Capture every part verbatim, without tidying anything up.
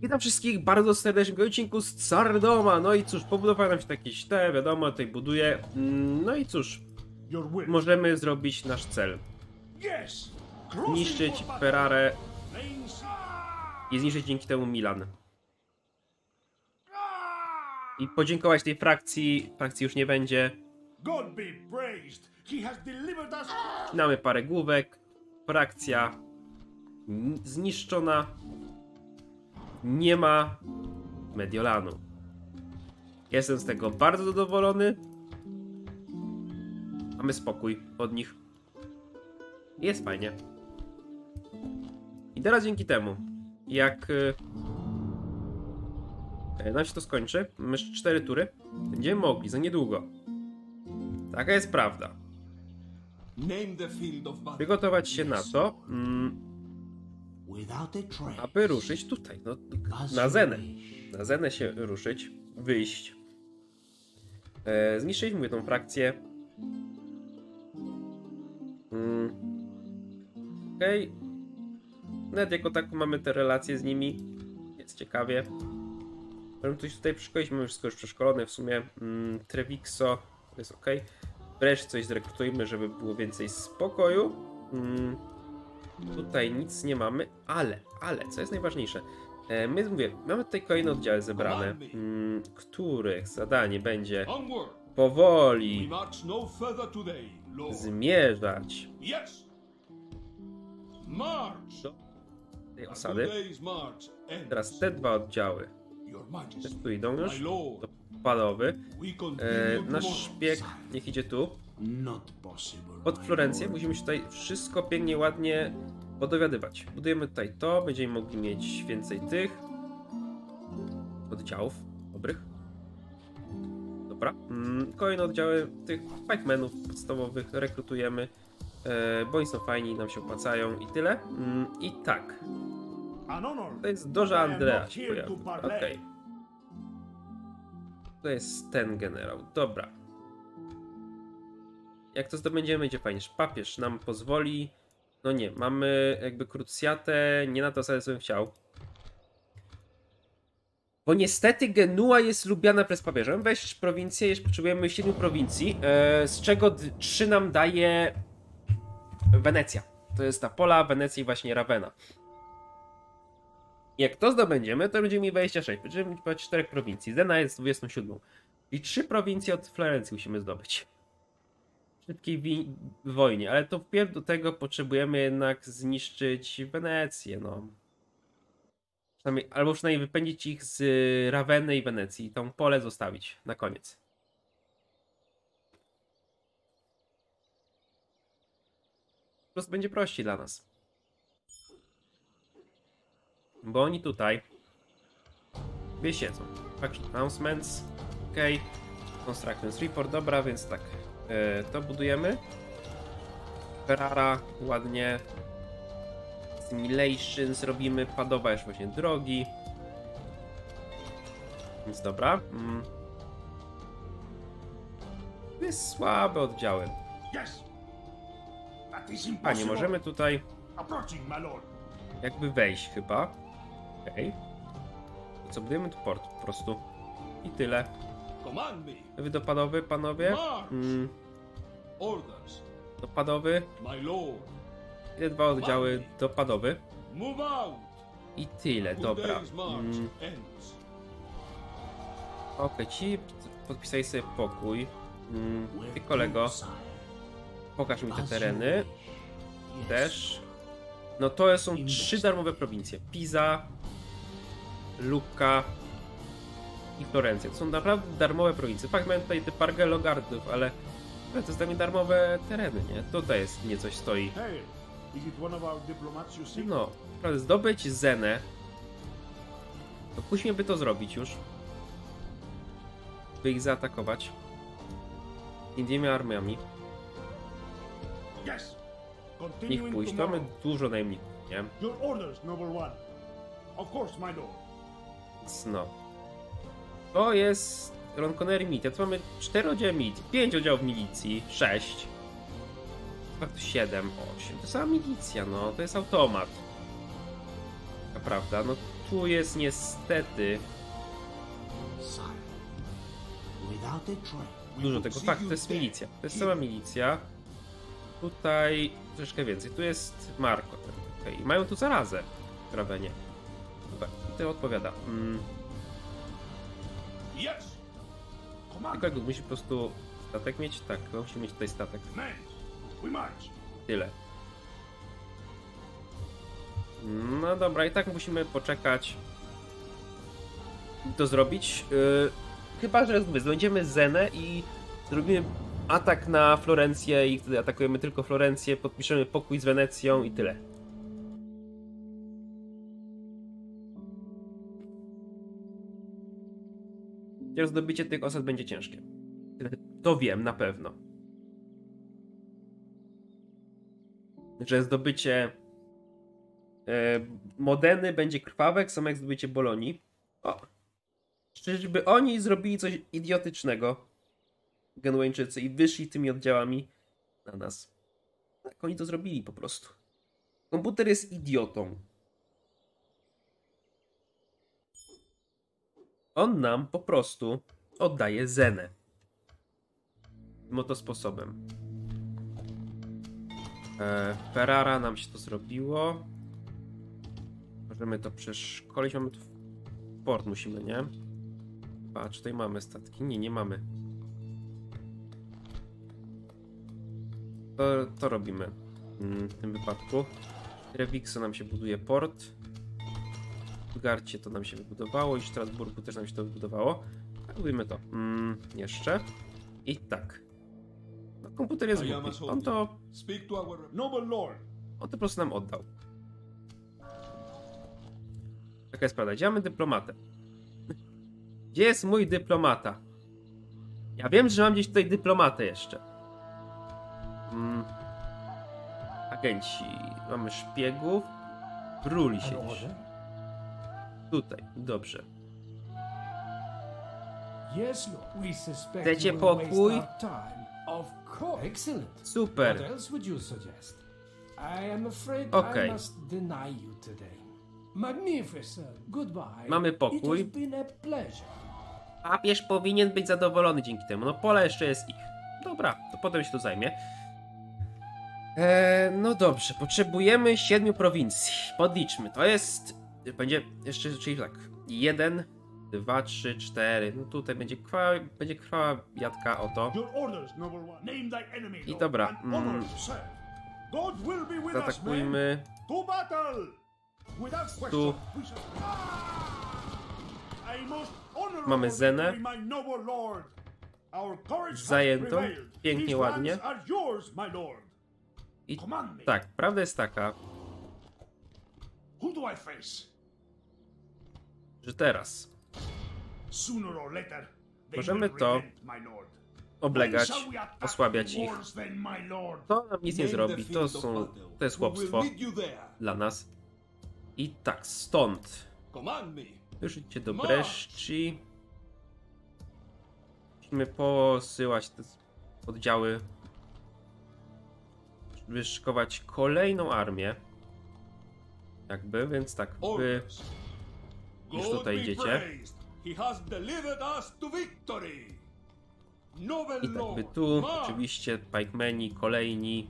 Witam wszystkich bardzo serdecznie w odcinku z Tsardoma. No i cóż, pobudowałem nam się jakieś te, wiadomo, tutaj buduję. No i cóż, możemy zrobić nasz cel. Zniszczyć Ferrarę i zniszczyć dzięki temu Milan. I podziękować tej frakcji, frakcji już nie będzie. Mamy parę główek, frakcja zniszczona. Nie ma Mediolanu. Jestem z tego bardzo zadowolony. Mamy spokój od nich. Jest fajnie. I teraz dzięki temu, jak yy, nam się to skończy, mamy jeszcze cztery tury, będziemy mogli za niedługo. Taka jest prawda. Przygotować się na to, mm, aby ruszyć tutaj, no, na Zenę. Na Zenę się ruszyć, wyjść. E, zniszczyć, mówię, tą frakcję. Mm. Okej. Okay. Nawet jako tak mamy te relacje z nimi. Jest ciekawie. Możemy coś tutaj przeszkolić, mamy wszystko już przeszkolone w sumie. Mm, Trevixo, to jest ok. Wreszcie coś zrekrutujmy, żeby było więcej spokoju. Mm. Tutaj nic nie mamy, ale, ale, co jest najważniejsze, e, my mówię, mamy tutaj kolejne oddziały zebrane, mm, których zadanie będzie powoli zmierzać do tej osady. Teraz te dwa oddziały też tu idą już, to palowy. E, nasz szpieg niech idzie tu. Pod Florencję musimy się tutaj wszystko pięknie, ładnie podowiadywać. Budujemy tutaj to, będziemy mogli mieć więcej tych oddziałów dobrych. Dobra. Kolejne oddziały tych pikemenów podstawowych rekrutujemy, bo oni są fajni, nam się opłacają i tyle. I tak. To jest Doża Andrea się pojawił. Okej. To jest ten generał. Dobra. Jak to zdobędziemy, będzie fajnie. Papież nam pozwoli. No nie, mamy jakby krucjatę. Nie na to sobie bym chciał. Bo niestety Genua jest lubiana przez papieża. Weź prowincję, jeszcze potrzebujemy siedmiu prowincji, z czego trzy nam daje Wenecja. To jest Napola, Wenecja i właśnie Ravenna. Jak to zdobędziemy, to będziemy mieli dwadzieścia sześć. Będziemy mieć czterech prowincji. Zena jest dwudziestą siódmą. I trzy prowincje od Florencji musimy zdobyć. W szybkiej wojnie, ale to wpierw do tego potrzebujemy jednak zniszczyć Wenecję, no. Przynajmniej, albo przynajmniej wypędzić ich z Ravenny i Wenecji i tą pole zostawić na koniec. Po prostu będzie prościej dla nas. Bo oni tutaj wysiedzą. Faction announcements, ok. Constructions report, dobra, więc tak. Yy, to budujemy. Ferrara, ładnie. Simulations robimy. Padowa już właśnie drogi. Więc dobra. Mm. To jest słabe oddziały. A nie możemy tutaj jakby wejść chyba. Okej. Okay. Co, budujemy tu port po prostu. I tyle. Wy dopadowy, panowie. Mm. Dopadowy. I dwa oddziały dopadowy. I tyle, dobra. Mm. Okej, okay, ci podpisali sobie pokój. Mm. Ty, kolego, pokaż mi te tereny. Też. No to są trzy darmowe prowincje. Pisa, Lucca i Florencja. To są naprawdę darmowe prowincje. Fakt, mamy tutaj te parę logardów, ale to jest dla mnie darmowe tereny, nie? Tutaj jest nie coś stoi. No, naprawdę zdobyć Zenę. To później by to zrobić już. By ich zaatakować. Dwiema armiami. Niech pójść. To mamy dużo najemników, nie? No. To jest Ronconeri Militia. Tu mamy cztery oddziały milicji, pięć oddziałów milicji, sześć. siedem, osiem. To sama milicja, no. To jest automat. prawda. No tu jest niestety dużo tego. Fakt, to jest milicja. To jest cała milicja. Tutaj troszeczkę więcej. Tu jest Marko. Okay. I mają tu zarazę. Krawenie. Dobra, tutaj odpowiada. Mm. Tylko jak musi po prostu statek mieć? Tak, no musi mieć tutaj statek. Tyle. No dobra, i tak musimy poczekać to zrobić. Yy, chyba, że zdobędziemy Zenę i zrobimy atak na Florencję i wtedy atakujemy tylko Florencję, podpiszemy pokój z Wenecją i tyle. Zdobycie tych osad będzie ciężkie. To wiem na pewno. Że zdobycie e, Modeny będzie krwawe, jak samo jak zdobycie Bolonii. O! Czyżby oni zrobili coś idiotycznego, Genueńczycy, i wyszli tymi oddziałami na nas. Tak, oni to zrobili po prostu. Komputer jest idiotą. On nam po prostu oddaje Zenę. Tym oto sposobem. E, Ferrara nam się to zrobiło. Możemy to przeszkolić. Mamy tu port, musimy, nie? Patrz, tutaj mamy statki. Nie, nie mamy. To, to robimy w tym wypadku. Rewikso nam się buduje port. W Garcie to nam się wybudowało i w Strasburgu też nam się to wybudowało. Robimy to. Mm, jeszcze. I tak. No, komputer jest głupi. On to... On to po prostu nam oddał. Taka jest prawda. Gdzie mamy dyplomatę? Gdzie jest mój dyplomata? Ja wiem, że mam gdzieś tutaj dyplomatę jeszcze. Mm. Agenci. Mamy szpiegów. Bruli siedzisz. Tutaj, dobrze. Chcecie pokój? Super. Okej. Mamy pokój. Papież powinien być zadowolony dzięki temu. No pole jeszcze jest ich. Dobra, to potem się to zajmie. Eee, no dobrze, potrzebujemy siedmiu prowincji. Podliczmy, to jest... Będzie jeszcze, czyli tak, jeden, dwa, trzy, cztery. No tutaj będzie krwawa, będzie krwawa jadka o to. I dobra. Mm, zaatakujmy. Tu. Mamy Zenę. Zajętą. Pięknie, ładnie. I tak, prawda jest taka, że teraz możemy to oblegać, osłabiać ich. To nam nic nie zrobi, to są, to jest chłopstwo dla nas. I tak, stąd już idźcie do Bresci. Musimy posyłać te oddziały, wyszykować kolejną armię. Jakby, więc tak, wy już tutaj idziecie. I tak, wy tu, oczywiście, pikemeni, kolejni.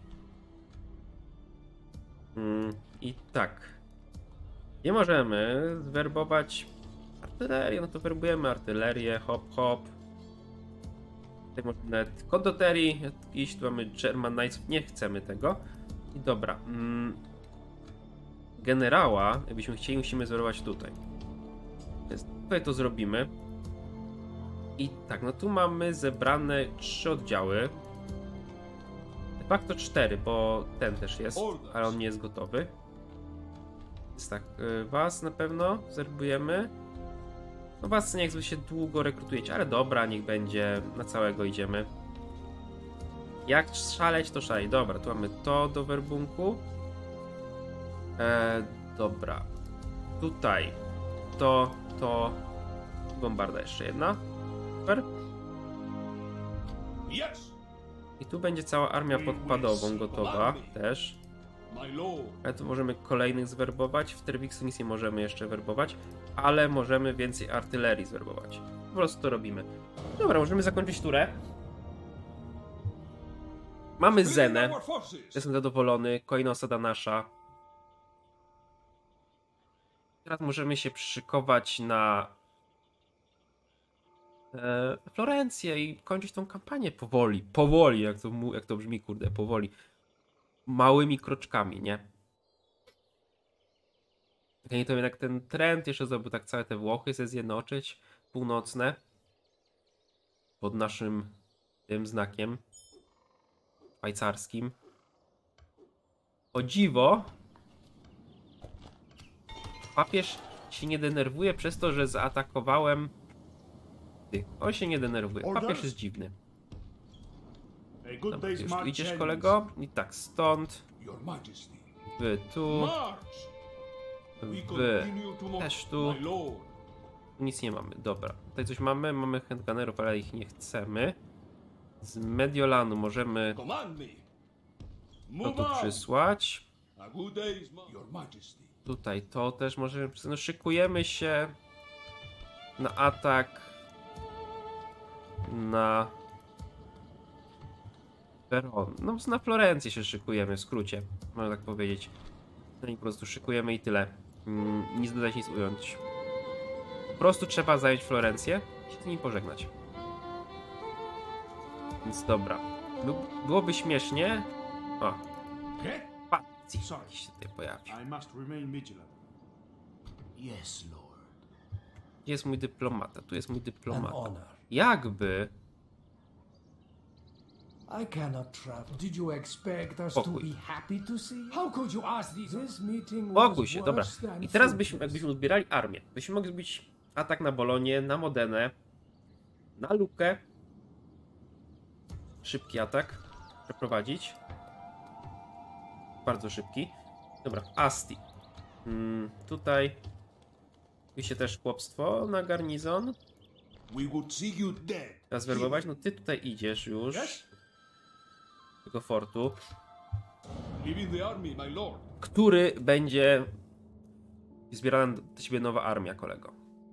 Mm, I tak. Nie możemy zwerbować artylerię, no to werbujemy artylerię, hop, hop. Tutaj może nawet kondoterii, jakiś, tu mamy German Knights, nie chcemy tego. I dobra. Mm, generała, jakbyśmy chcieli, musimy zwerbować tutaj. Więc tutaj to zrobimy. I tak, no tu mamy zebrane trzy oddziały. De facto cztery, bo ten też jest, ale on nie jest gotowy. Więc tak, was na pewno zerbujemy. No was nie jak się długo rekrutujecie, ale dobra, niech będzie, na całego idziemy. Jak szaleć, to szaleć. Dobra, tu mamy to do werbunku. E, dobra. Tutaj to, to... Bombarda jeszcze jedna. Super. I tu będzie cała armia podpadową gotowa też. My lord. Ale to możemy kolejnych zwerbować. W Terwiksu nic nie możemy jeszcze werbować, ale możemy więcej artylerii zwerbować. Po prostu to robimy. Dobra, możemy zakończyć turę. Mamy Zenę. Our forces. Jestem zadowolony. Kolejna osada nasza. Teraz możemy się przyszykować na e, Florencję i kończyć tą kampanię powoli. Powoli, jak to, mu- jak to brzmi, kurde, powoli. Małymi kroczkami, nie? Nie to jednak ten trend jeszcze zrobił tak całe te Włochy se zjednoczyć, północne, pod naszym tym znakiem szwajcarskim. O dziwo, papież się nie denerwuje przez to, że zaatakowałem. Ty, on się nie denerwuje. Papież jest dziwny. A good Dobra, day's już tu march idziesz, ends. kolego? I tak, stąd, Your Majesty. wy tu, March. We wy continue to też tu. my lord. Nic nie mamy, dobra. Tutaj coś mamy, mamy handgunnerów, ale ich nie chcemy. Z Mediolanu możemy Command me. to Move tu out. przysłać. A good day's march. Your Majesty. Tutaj to też możemy przysłać. No, szykujemy się na atak na Veron. No na Florencję się szykujemy, w skrócie, można tak powiedzieć. No i po prostu szykujemy i tyle. Mm, nic dodać, nic ująć. Po prostu trzeba zająć Florencję i się z nim pożegnać. Więc dobra. By- Byłoby śmiesznie. O, Get. Patsy Sorry. jakiś się tutaj pojawił. I must remain vigilant. Yes, lord. Gdzie jest mój dyplomata? Tu jest mój An dyplomata. honor. Jakby... I cannot travel. Did you expect us to Pokój. be happy to see you? How could you ask these? This meeting Pokój was się, dobra. worse than I teraz food. byśmy, jakbyśmy odbierali armię, byśmy mogli zrobić atak na Bolonię, na Modenę, na Lukę. Szybki atak przeprowadzić. Bardzo szybki. Dobra, Asti. Mm, tutaj się też chłopstwo na garnizon. We would see you dead. Teraz werbować. No ty tutaj idziesz już. Yes. Do tego fortu. Leaving the army, my lord. Który będzie zbierana do ciebie nowa armia, kolego.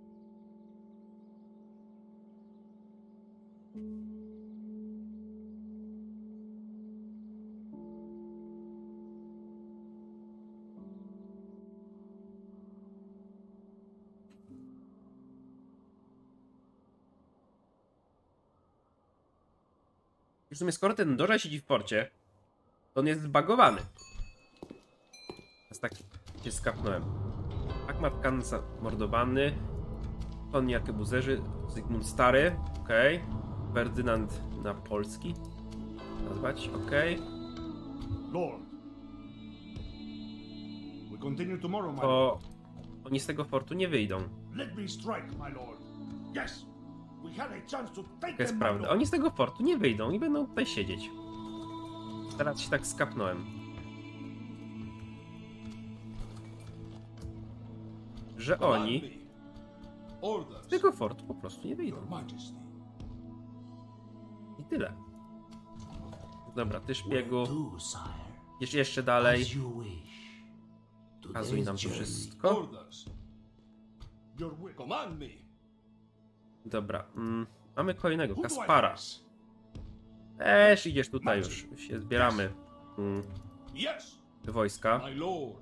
W sumie skoro ten Dorza siedzi w porcie, to on jest zbagowany. Teraz tak się skapnąłem. Ahmad Khan zamordowany. Tony Jakebuzerzy, Zygmunt Stary, okej. Okay. Ferdynand Napolski. Nazwać, okej. Okay. Lord. We continue tomorrow, my lord. To oni z tego fortu nie wyjdą. Let me strike, my lord. Yes. We had a chance to take To jest them, my prawda. lord. Oni z tego fortu nie wyjdą i będą tutaj siedzieć. Teraz się tak skapnąłem. Że Command oni me. Orders. z tego fortu po prostu nie Your wyjdą. Majesty. I tyle. Dobra, ty szpiegu. Do, sire, Jeszcze, jeszcze dalej. as you wish. Pokazuj nam to Today's journey wszystko. Orders. Your will. Command me. Dobra. Mm, mamy kolejnego. Who do I Kaspara. face? Też idziesz tutaj już. Się zbieramy. Mm, Yes, wojska. my lord.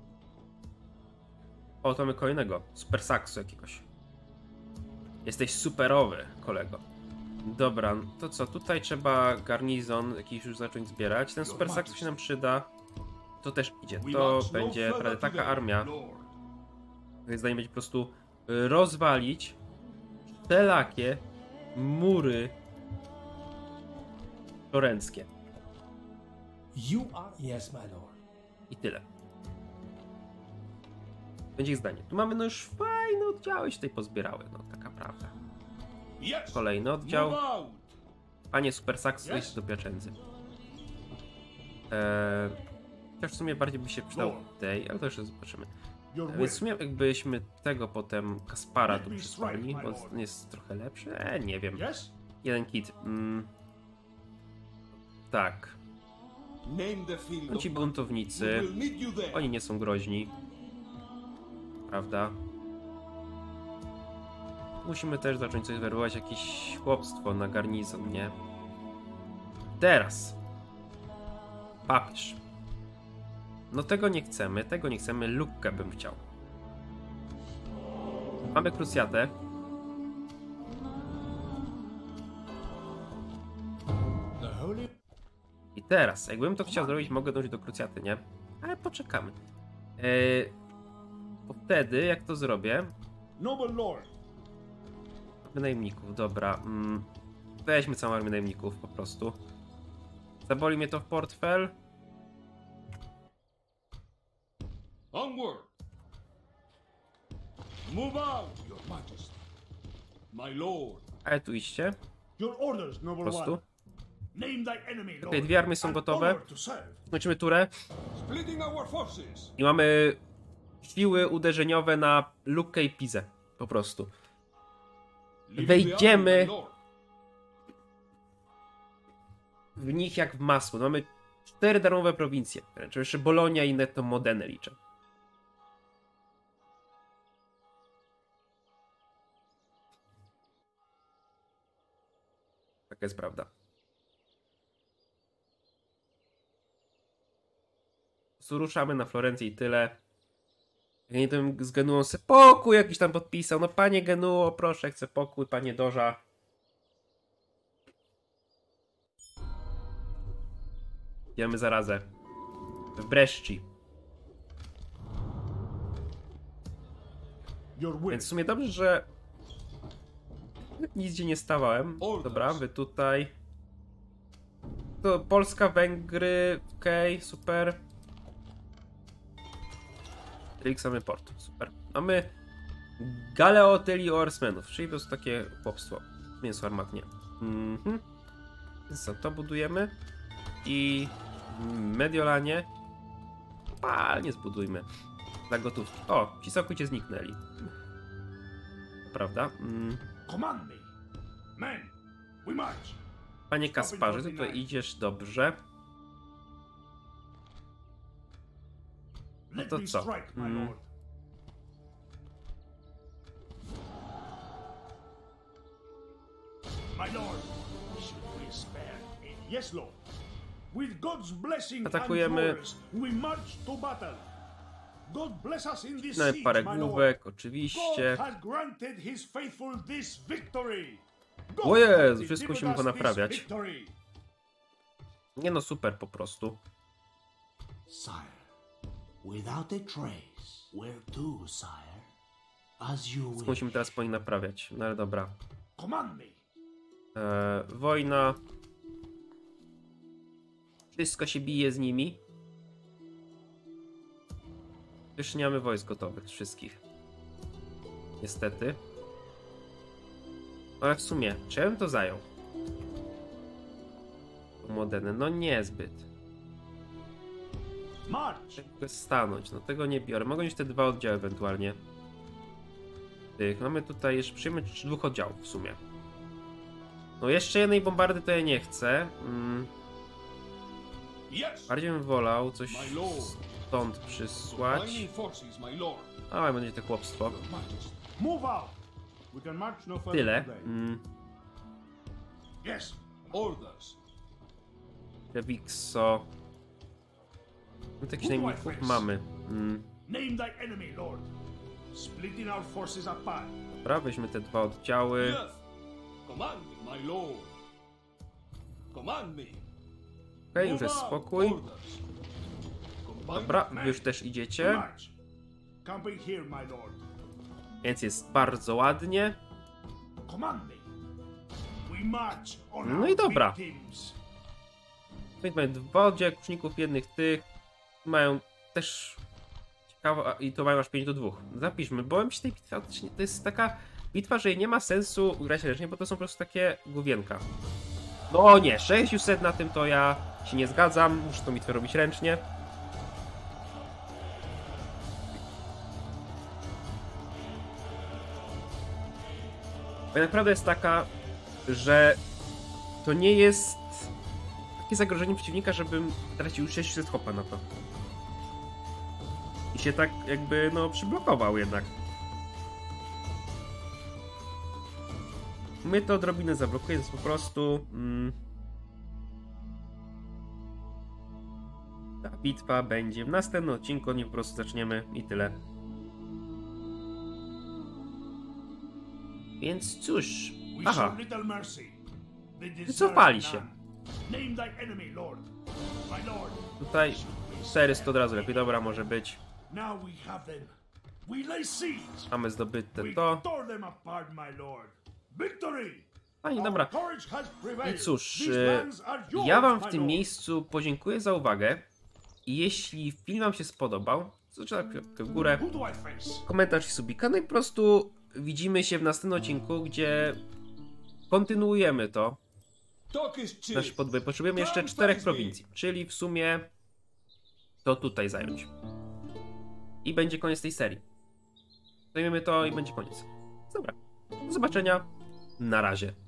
O, to mamy kolejnego. Super saksu jakiegoś. Jesteś superowy, kolego. Dobra, to co? Tutaj trzeba garnizon jakiś już zacząć zbierać. Ten super saksu się nam przyda. To też idzie. We To march no będzie further prawie taka today, armia. lord. Moim zdaniem będzie po prostu y, rozwalić wszelakie mury florenckie. You are. Yes, my lord. I tyle. Będzie ich zdanie. Tu mamy no już fajne oddziały się tutaj pozbierały. No taka prawda. Yes. Kolejny oddział. Move out. Panie Super Saxo Yes. jest do Piaczędzy. Eee, też w sumie bardziej by się przydał tej, ale to jeszcze zobaczymy. Your Eee, will. więc w sumie jakbyśmy tego potem Kaspara Let tu me przysłali, strike, my bo lord. on jest trochę lepszy. Eee, nie wiem. Yes. Jeden kit. Mm. Tak. Name the field No ci of buntownicy, We'll meet you there. oni nie są groźni. Prawda? Musimy też zacząć coś werbować, jakieś chłopstwo na garnizon, nie? Teraz. Papież. No tego nie chcemy, tego nie chcemy, Luckę bym chciał. Mamy krucjatę. The holy... I teraz, jakbym to chciał zrobić, mogę dojść do krucjaty, nie? Ale poczekamy. Eee, bo wtedy, jak to zrobię... Noble lord, Wynajemników, dobra. Mm, weźmy całą armię najemników po prostu. Zaboli mnie to w portfel. Onward! Move out, your majesty. My lord. Ale tu iście, your orders, noble po prostu. one. Name thy enemy, lord. Okej, dwie armie są An gotowe. honor to serve. Kończymy turę. Splitting our forces. I mamy siły uderzeniowe na Luckę i Pizę. Po prostu. Leading Wejdziemy the army, my lord. w nich jak w masło. Mamy cztery darmowe prowincje. Wręcz jeszcze Bolonia i netto Modenę liczę. Taka jest prawda. Ruszamy na Florencję i tyle. Ja nie wiem, z Genuą se pokój jakiś tam podpisał. No panie Genuo, proszę, chcę pokój, panie Doża. Idziemy zarazę. W Bresci. Your will. Więc w sumie dobrze, że nic gdzie nie stawałem. Dobra, wy tutaj. To Polska, Węgry, okej, okay, super. Triksamy port, super. Mamy Galeotyli Orsmenów, czyli po prostu takie chłopstwo. Mięso armatnie. Mhm. Więc co, to budujemy. I w Mediolanie palnie zbudujmy. Dla gotówki. O, ci całkowicie zniknęli. Prawda? Mm. Command me. Men, we march. Panie Kasparze, ty tutaj idziesz dobrze. Let to me co? strike, my Mm. lord. My lord, should we spare it? Yes, lord. With God's blessing Atakujemy. and yours, we march to battle. God bless us in this Nawet siege, parę my lord. główek, oczywiście. God has granted his faithful this victory. God O Jezu, has wszystko delivered musimy us ponaprawiać. this victory. Nie no, super po prostu. Sire, without a trace, where to, sire? As you Co wish. musimy teraz po nich naprawiać? No ale dobra. Command me. Eee, wojna. Wszystko się bije z nimi. Jeszcze nie mamy wojsk gotowych, wszystkich. Niestety. Ale w sumie, czy ja bym to zajął? Modenę, no niezbyt. March. Mogę stanąć, no tego nie biorę. Mogę mieć te dwa oddziały ewentualnie. Tych, mamy tutaj jeszcze, przyjmę dwóch oddziałów w sumie. No jeszcze jednej bombardy to ja nie chcę. Mm, Yes. bardziej bym wolał coś My lord. stąd przysłać. Combining forces, my lord. Ale będzie to chłopstwo. Your majesty. Move out. We can march no further Tyle. today. Mm, Yes. Orders. Revixo. No to jakichś najemników mamy. Mm, Name thy enemy, lord. Splitting our forces apart. dobra, weźmy te dwa oddziały. Yes. Command me, my lord. Command me. Okej, już Move jest out. spokój. Orders. Combine Dobra, wy już też We idziecie. march. Camping here, my lord. Więc jest bardzo ładnie. Command me. We march on No our i dobra. victims. Tutaj mamy dwa oddziały kuszników, jednych tych. Mają też ciekawo, a- i to mają aż pięć do dwóch. Zapiszmy, bo mi się tej bitwy, autentycznie- to jest taka bitwa, że jej nie ma sensu grać ręcznie, bo to są po prostu takie główienka. No nie, sześćset na tym to ja się nie zgadzam, muszę tą bitwę robić ręcznie. Bo naprawdę jest taka, że to nie jest takie zagrożenie przeciwnika, żebym tracił sześć hopa na to. I się tak jakby, no, przyblokował jednak. My to odrobinę zablokuję, więc po prostu... Mm, ta bitwa będzie w następnym odcinku, nie po prostu zaczniemy i tyle. Więc cóż... We Aha, show little mercy. They deserve wycofali się. none. Name thy enemy, Lord. My Lord. Tutaj czterysta od razu lepiej, dobra, może być. Now we have them. We lay siege. Mamy zdobyte We to. tore them apart, my Lord. Victory. Fajnie, Our dobra. courage has I prevailed. cóż, These e, lands are yours, ja wam my w tym lord. miejscu podziękuję za uwagę. I jeśli film wam się spodobał, zostawcie łapkę w górę, Who do I face? komentarz i subika. No i po prostu widzimy się w następnym odcinku, gdzie kontynuujemy to. Talk is cheap. Nasz podbój. Potrzebujemy jeszcze czterech prowincji, czyli w sumie to tutaj zająć. I będzie koniec tej serii. Zajmiemy to i będzie koniec. Dobra. Do zobaczenia. Na razie.